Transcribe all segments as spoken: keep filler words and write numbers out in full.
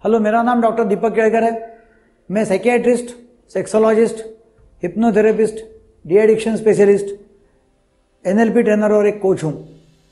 Hello, मेरा नाम doctor दीपक केड़कर है। मैं psychiatrist, sexologist, hypnotherapist, de addiction specialist, NLP trainer और एक कोच हूं।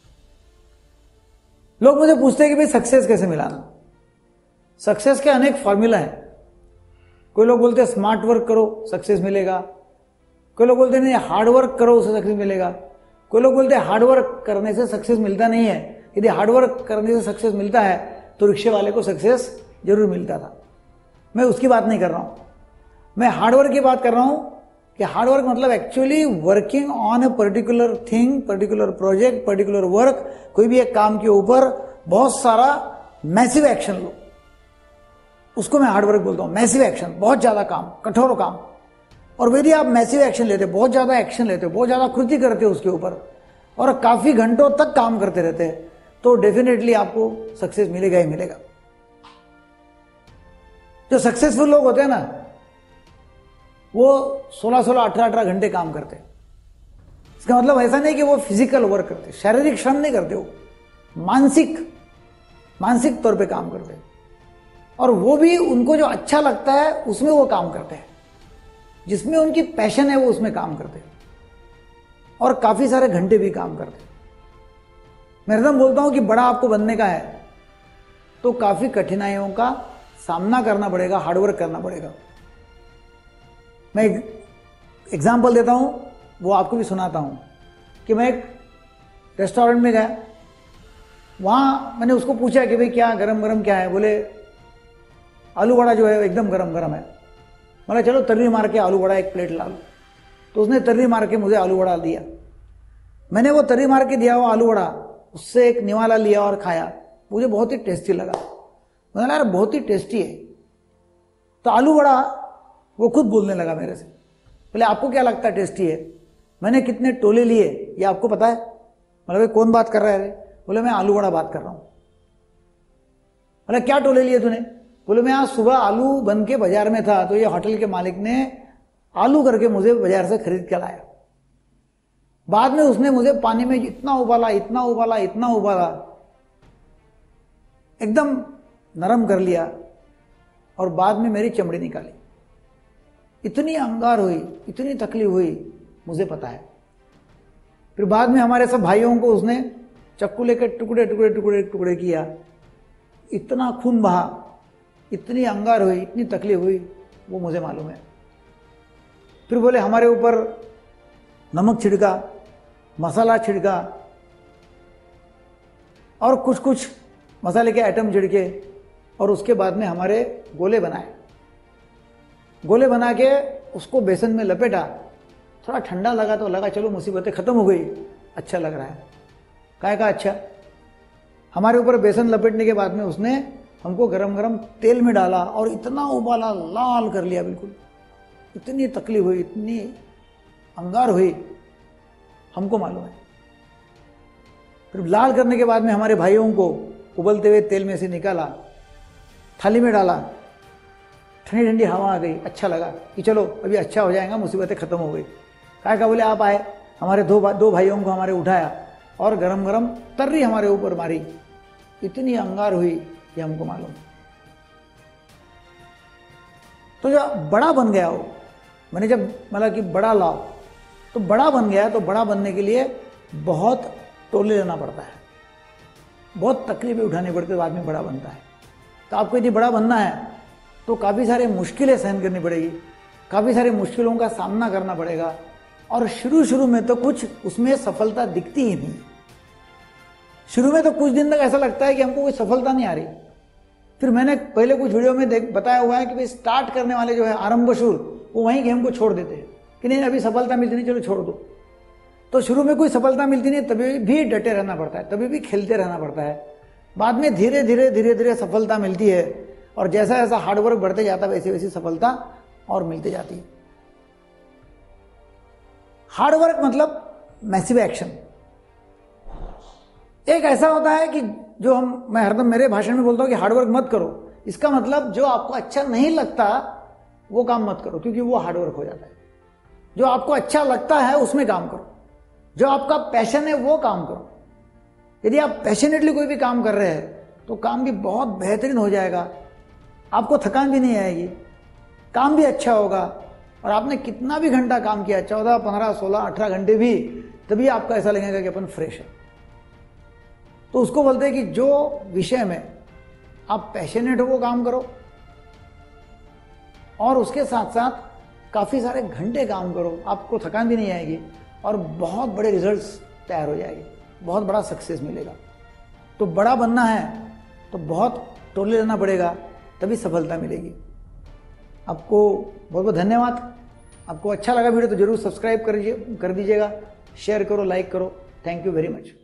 लोग मुझे पूछते हैं कि भाई सक्सेस कैसे मिलाना। सक्सेस के अनेक फॉर्मूला हैं। कोई लोग बोलते हैं स्मार्ट वर्क करो सक्सेस मिलेगा, कोई लोग बोलते हैं नहीं हार्ड वर्क करो उससे सक्सेस मिलेगा, कोई लोग बोलते हैं हार्ड वर्क करने से सक्सेस मिलता नहीं है, यदि हार्ड वर्क करने से सक्सेस मिलता है तो रिक्शे वाले को सक्सेस जरूर मिलता था। मैं उसकी बात नहीं कर रहा हूं, मैं हार्डवर्क की बात कर रहा हूं कि हार्डवर्क मतलब actually working on a particular thing, particular project, particular work. कोई भी एक काम के ऊपर बहुत सारा मैसिव एक्शन लो, उसको मैं हार्डवर्क बोलता हूं। मैसिव एक्शन, बहुत ज्यादा काम, कठोर काम। और यदि आप मैसिव एक्शन लेते, बहुत ज्यादा एक्शन लेते, बहुत ज्यादा कृति करते हो उसके ऊपर और काफी घंटों तक काम करते रहते हैं, तो डेफिनेटली आपको सक्सेस मिलेगा ही मिलेगा। जो सक्सेसफुल लोग होते हैं ना, वो सोलह सोलह अठारह अठारह घंटे काम करते हैं। इसका मतलब ऐसा नहीं कि वो फिजिकल वर्क करते, शारीरिक श्रम नहीं करते, वो मानसिक मानसिक तौर पे काम करते हैं। और वो भी उनको जो अच्छा लगता है उसमें वो काम करते हैं, जिसमें उनकी पैशन है वो उसमें काम करते हैं और काफी सारे घंटे भी काम करते हैं। मैं एकदम बोलता हूं कि बड़ा आपको बनने का है तो काफी कठिनाइयों का सामना करना पड़ेगा, हार्डवर्क करना पड़ेगा। मैं एक एग्जाम्पल देता हूं, वो आपको भी सुनाता हूं कि मैं एक रेस्टोरेंट में गया, वहां मैंने उसको पूछा कि भाई क्या गरम गरम क्या है। बोले आलू वड़ा जो है एकदम गरम गरम है। बोला चलो तर्री मार के आलू वड़ा एक प्लेट ला लो। तो उसने तर्री मार के मुझे आलू वड़ा दिया। मैंने वो तर्री मार के दिया हुआ आलू वड़ा उससे एक निवाला लिया और खाया। मुझे बहुत ही टेस्टी लगा। मैंने यार बहुत ही टेस्टी है। तो आलू वड़ा वो खुद बोलने लगा मेरे से, बोले आपको क्या लगता है टेस्टी है? मैंने कितने टोले लिए ये आपको पता है? मतलब कौन बात कर रहा है? बोले मैं आलू वड़ा बात कर रहा हूं। बोले क्या टोले लिए तूने? बोले मैं आज सुबह आलू बन के बाजार में था तो ये होटल के मालिक ने आलू करके मुझे बाजार से खरीद के लाया। बाद में उसने मुझे पानी में इतना उबाला इतना उबाला इतना उबाला एकदम नरम कर लिया और बाद में मेरी चमड़ी निकाली। इतनी अंगार हुई, इतनी तकलीफ हुई, मुझे पता है। फिर बाद में हमारे सब भाइयों को उसने चक्कू लेकर टुकड़े टुकड़े टुकड़े टुकड़े किया। इतना खून बहा, इतनी अंगार हुई, इतनी तकलीफ हुई, वो मुझे मालूम है। फिर बोले हमारे ऊपर नमक छिड़का, मसाला छिड़का और कुछ कुछ मसाले के आइटम छिड़के और उसके बाद में हमारे गोले बनाए। गोले बना के उसको बेसन में लपेटा। थोड़ा ठंडा लगा तो लगा चलो मुसीबतें खत्म हो गई, अच्छा लग रहा है। काय का अच्छा? हमारे ऊपर बेसन लपेटने के बाद में उसने हमको गरम गरम तेल में डाला और इतना उबाला, लाल कर लिया बिल्कुल। इतनी तकलीफ हुई, इतनी अंगार हुई, हमको मालूम है। फिर लाल करने के बाद में हमारे भाइयों को उबलते हुए तेल में से निकाला, थाली में डाला, ठंडी ठंडी हवा आ गई, अच्छा लगा कि चलो अभी अच्छा हो जाएगा, मुसीबतें खत्म हो गई। काय का बोले आप आए, हमारे दो दो भाइयों को हमारे उठाया और गरम गरम तर्री हमारे ऊपर मारी। इतनी अंगार हुई ये हमको मालूम। तो जब बड़ा बन गया हो, मैंने जब मतलब कि बड़ा लाओ, तो बड़ा बन गया, तो बड़ा बनने के लिए बहुत टोले लेना पड़ता है, बहुत तकलीफें उठानी पड़ती है, बाद में बड़ा बनता है। तो आपको यदि बड़ा बनना है तो काफ़ी सारे मुश्किलें सहन करनी पड़ेगी, काफ़ी सारी मुश्किलों का सामना करना पड़ेगा। और शुरू शुरू में तो कुछ उसमें सफलता दिखती ही नहीं। शुरू में तो कुछ दिन तक ऐसा लगता है कि हमको कोई सफलता नहीं आ रही। फिर मैंने पहले कुछ वीडियो में देख बताया हुआ है कि भाई स्टार्ट करने वाले जो है आरंभशूर, वो वहीं गेम को छोड़ देते हैं कि नहीं अभी सफलता मिलती नहीं, चलो छोड़ दो। तो शुरू में कोई सफलता मिलती नहीं, तभी भी डटे रहना पड़ता है, तभी भी खेलते रहना पड़ता है। बाद में धीरे धीरे धीरे धीरे सफलता मिलती है और जैसा जैसा हार्डवर्क बढ़ते जाता है वैसे वैसी सफलता और मिलती जाती है। हार्डवर्क मतलब मैसिव एक्शन। एक ऐसा होता है कि जो हम मैं हरदम मेरे भाषण में बोलता हूं कि हार्डवर्क मत करो। इसका मतलब जो आपको अच्छा नहीं लगता वो काम मत करो, क्योंकि वो हार्डवर्क हो जाता है। जो आपको अच्छा लगता है उसमें काम करो, जो आपका पैशन है वो काम करो। यदि आप पैशनेटली कोई भी काम कर रहे हैं तो काम भी बहुत बेहतरीन हो जाएगा आपको थकान भी नहीं आएगी, काम भी अच्छा होगा, और आपने कितना भी घंटा काम किया, चौदह पंद्रह सोलह अठारह घंटे भी, तभी आपको ऐसा लगेगा कि अपन फ्रेश है। तो उसको बोलते हैं कि जो विषय में आप पैशनेट हो वो काम करो, और उसके साथ साथ काफ़ी सारे घंटे काम करो, आपको थकान भी नहीं आएगी और बहुत बड़े रिजल्ट्स तैयार हो जाएंगे, बहुत बड़ा सक्सेस मिलेगा। तो बड़ा बनना है तो बहुत टोले लेना पड़ेगा, तभी सफलता मिलेगी। आपको बहुत बहुत धन्यवाद। आपको अच्छा लगा वीडियो तो जरूर सब्सक्राइब कर कर दीजिएगा, शेयर करो, लाइक करो। Thank you very much.